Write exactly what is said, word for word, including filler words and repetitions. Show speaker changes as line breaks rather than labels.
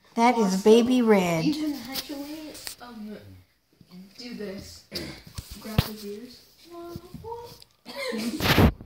That also, is baby red.
Ethan actually um, do this. Grab his ears.